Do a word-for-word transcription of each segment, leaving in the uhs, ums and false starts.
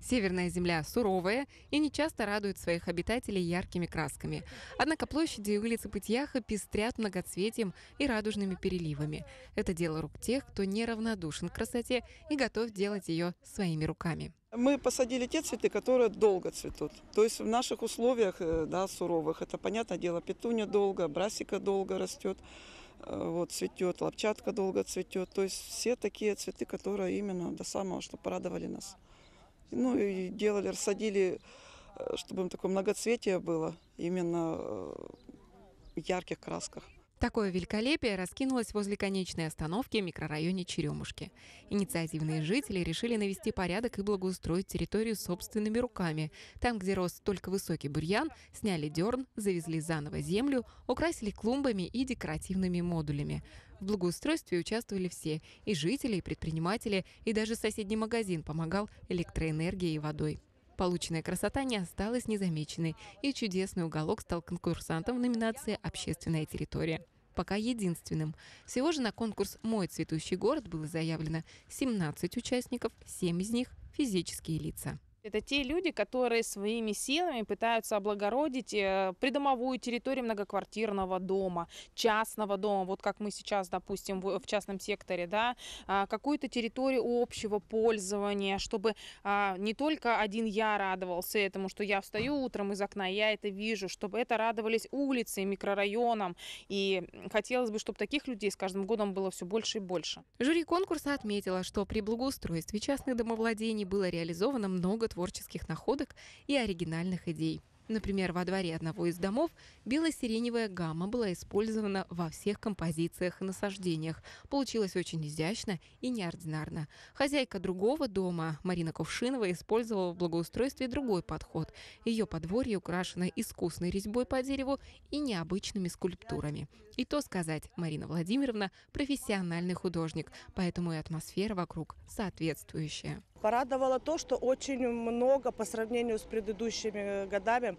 Северная земля суровая и нечасто радует своих обитателей яркими красками. Однако площади и улицы Пыть-Яха пестрят многоцветием и радужными переливами. Это дело рук тех, кто неравнодушен к красоте и готов делать ее своими руками. Мы посадили те цветы, которые долго цветут. То есть в наших условиях, да, суровых, это, понятное дело, петуния долго, брасика долго растет, вот, цветет, лапчатка долго цветет. То есть все такие цветы, которые именно до самого, что порадовали нас. Ну и делали, рассадили, чтобы им такое многоцветие было, именно в ярких красках. Такое великолепие раскинулось возле конечной остановки в микрорайоне Черемушки. Инициативные жители решили навести порядок и благоустроить территорию собственными руками. Там, где рос только высокий бурьян, сняли дерн, завезли заново землю, украсили клумбами и декоративными модулями. В благоустройстве участвовали все – и жители, и предприниматели, и даже соседний магазин помогал электроэнергией и водой. Полученная красота не осталась незамеченной, и чудесный уголок стал конкурсантом в номинации «Общественная территория». Пока единственным. Всего же на конкурс «Мой цветущий город» было заявлено семнадцать участников, семь из них – физические лица. Это те люди, которые своими силами пытаются облагородить придомовую территорию многоквартирного дома, частного дома, вот как мы сейчас, допустим, в частном секторе, да, какую-то территорию общего пользования, чтобы не только один я радовался этому, что я встаю утром из окна, я это вижу, чтобы это радовались улицы, микрорайонам. И хотелось бы, чтобы таких людей с каждым годом было все больше и больше. Жюри конкурса отметило, что при благоустройстве частных домовладений было реализовано много творческих находок и оригинальных идей. Например, во дворе одного из домов бело-сиреневая гамма была использована во всех композициях и насаждениях. Получилось очень изящно и неординарно. Хозяйка другого дома, Марина Кувшинова, использовала в благоустройстве другой подход. Ее подворье украшено искусной резьбой по дереву и необычными скульптурами. И то сказать, Марина Владимировна – профессиональный художник, поэтому и атмосфера вокруг соответствующая. Порадовало то, что очень много по сравнению с предыдущими годами,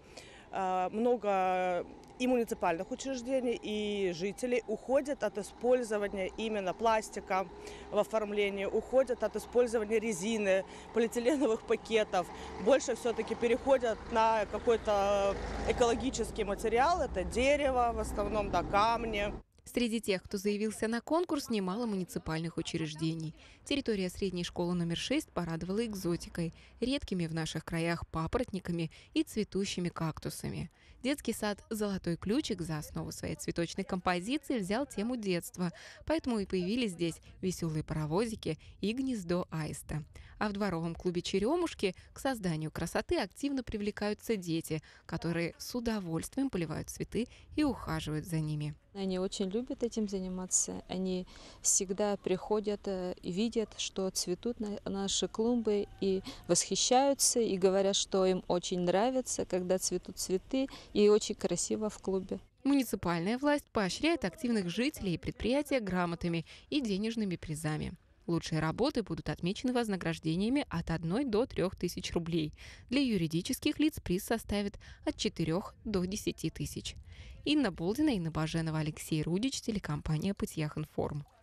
много и муниципальных учреждений, и жителей уходят от использования именно пластика в оформлении, уходят от использования резины, полиэтиленовых пакетов. Больше все-таки переходят на какой-то экологический материал, это дерево, в основном, да, камни. Среди тех, кто заявился на конкурс, немало муниципальных учреждений. Территория средней школы номер шесть порадовала экзотикой, редкими в наших краях папоротниками и цветущими кактусами. Детский сад «Золотой ключик» за основу своей цветочной композиции взял тему детства, поэтому и появились здесь веселые паровозики и гнездо аиста. А в дворовом клубе «Черемушки» к созданию красоты активно привлекаются дети, которые с удовольствием поливают цветы и ухаживают за ними. Они очень любят этим заниматься. Они всегда приходят и видят, что цветут наши клумбы, и восхищаются, и говорят, что им очень нравится, когда цветут цветы, и очень красиво в клубе. Муниципальная власть поощряет активных жителей и предприятия грамотами и денежными призами. Лучшие работы будут отмечены вознаграждениями от одной до трёх тысяч рублей. Для юридических лиц приз составит от четырёх до десяти тысяч. Инна Болдина, Инна Баженова, Алексей Рудич, телекомпания «Пыть-Ях Информ».